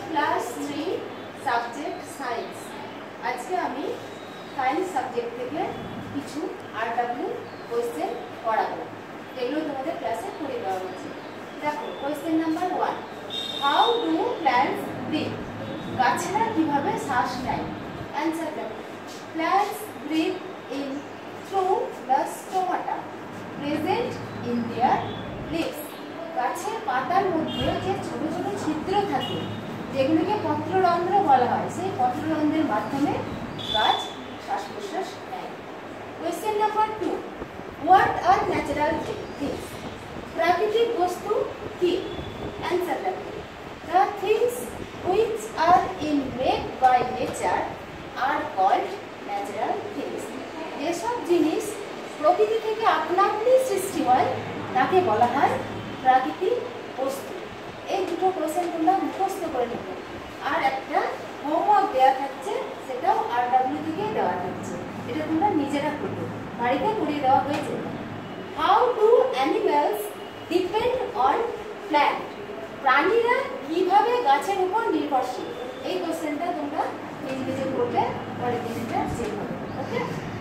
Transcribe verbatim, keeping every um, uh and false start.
Class three subject science. আজকে আমি science subject থেকে কিছু আর ডাব্লিউ কোয়েশ্চেন পড়াবো, এগুলো তোমাদের ক্লাসে করে দেওয়া হচ্ছে। দেখো, question number one, how do plants breathe? গাছেরা কিভাবে শ্বাস নেয়? অ্যান্সার দেখো, plants breathe in through the stomata present in their leaves. গাছের পাতার মধ্যে যে ছোট ছোট ছিদ্র থাকে, যেগুলিকে পত্ররন্ধ্র বলা হয়, সেই পত্ররন্ধ্রের মাধ্যমে গাছ শ্বাস প্রশ্বাস নেয়। Question number two, what are natural things? প্রাকৃতিক বস্তু কি? অ্যান্সার দেখো, the things which are in made by nature are called natural things. যেসব জিনিস প্রকৃতি থেকে আপনা আপনি সৃষ্টি হয় তাকে বলা হয় প্রাকৃতিক বস্তু। এই দুটো কোয়েশ্চেন তোমরা মুখস্থ করে নেবে। আর একটা হোমওয়ার্ক দেওয়া থাকছে, সেটাও আর ডাব্লিউ থেকে দেওয়া থাকছে, এটা তোমরা নিজেরা করবে, বাড়িতে করিয়ে দেওয়া হয়েছে। How do animals depend on plant? প্রাণীরা কিভাবে গাছের উপর নির্ভরশীল? এই কোয়েশ্চেনটা তোমরা নিজে নিজে করবে, পরের দিনটা চেক হবে। ওকে।